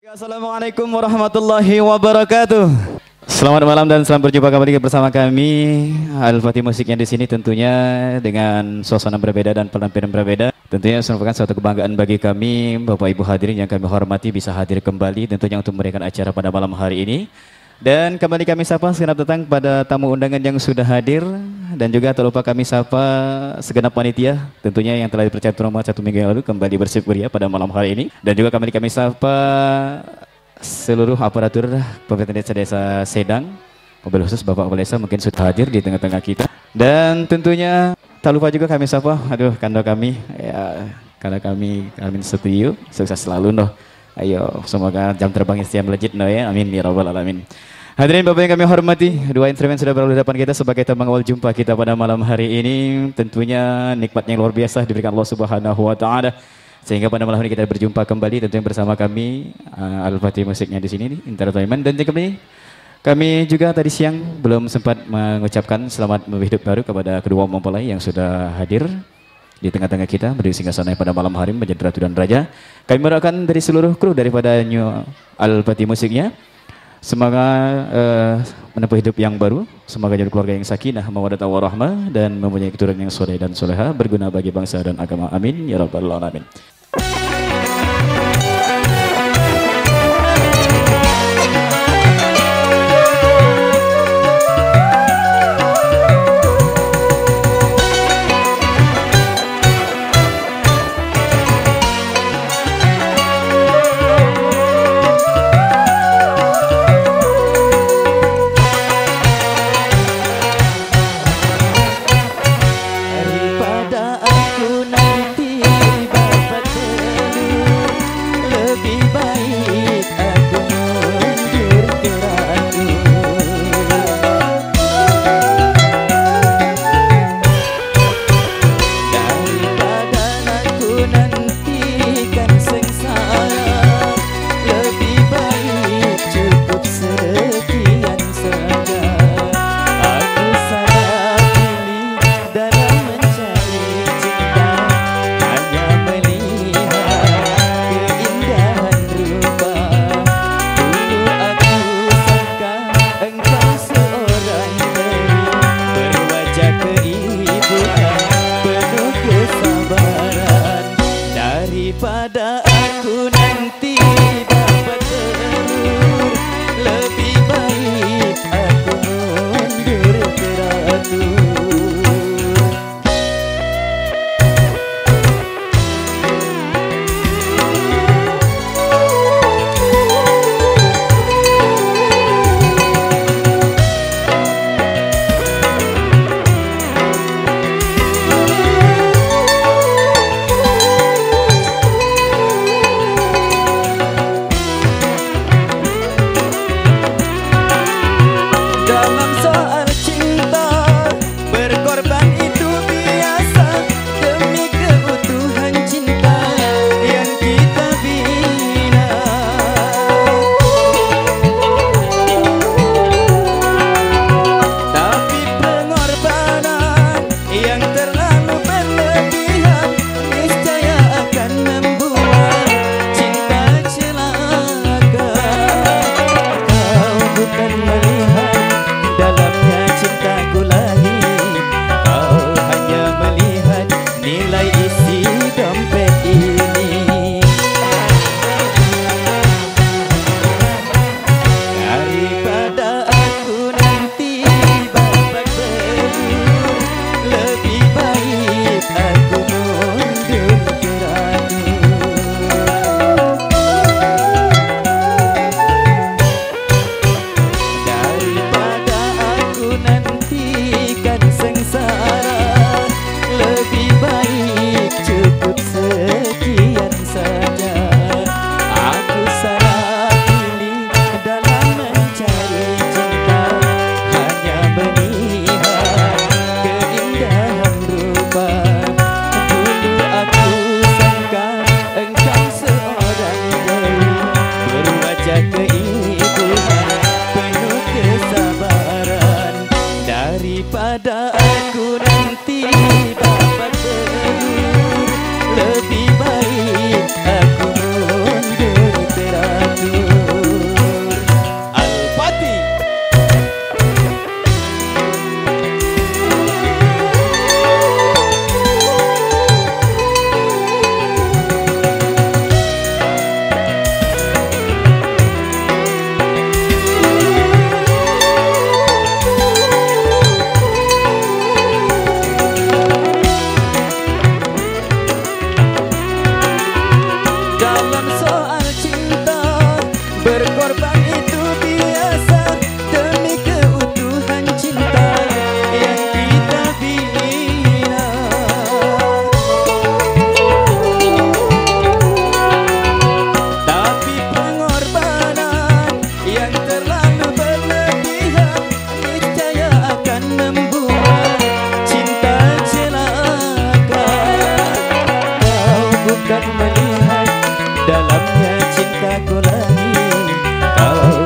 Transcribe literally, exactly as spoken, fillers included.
Assalamualaikum warahmatullahi wabarakatuh. Selamat malam dan selamat berjumpa kembali bersama kami Al-Fatih Musiknya di sini, tentunya dengan suasana berbeda dan penampilan berbeda. Tentunya merupakan suatu kebanggaan bagi kami, Bapak Ibu hadirin yang kami hormati, bisa hadir kembali tentunya untuk memberikan acara pada malam hari ini. Dan kembali kami sapa segenap datang pada tamu undangan yang sudah hadir, dan juga tak lupa kami sapa segenap panitia tentunya yang telah dipercaya tuan rumah satu minggu yang lalu kembali bersyukuria pada malam hari ini. Dan juga kembali kami sapa seluruh aparatur pemerintah desa-desa Sedang, mobil khusus Bapak Kepala Desa mungkin sudah hadir di tengah-tengah kita. Dan tentunya tak lupa juga kami sapa, aduh kanda kami ya, kanda kami kami setuju sukses selalu noh. Ayo, semoga jam terbang setia melejit no ya, amin ya rabbal alamin. Hadirin Bapak yang kami hormati, dua instrumen sudah berada di depan kita sebagai tembang awal jumpa kita pada malam hari ini. Tentunya nikmatnya yang luar biasa diberikan Allah Subhanahu wa taala, sehingga pada malam hari kita berjumpa kembali tentunya bersama kami uh, Al-Fatih Musiknya di sini Entertainment. Dan kami kami juga tadi siang belum sempat mengucapkan selamat hidup baru kepada kedua mempelai yang sudah hadir di tengah-tengah kita berdiri singgasana pada malam hari menjadi ratu dan raja. Kami mendoakan dari seluruh kru daripada New Al-Fatih Musiknya, semoga uh, menempuh hidup yang baru, semoga jadi keluarga yang sakinah, mawaddah warahmah, dan mempunyai keturunan yang soleh dan soleha berguna bagi bangsa dan agama. Amin ya rabbal alamin. Daripada aku nanti bapak Kau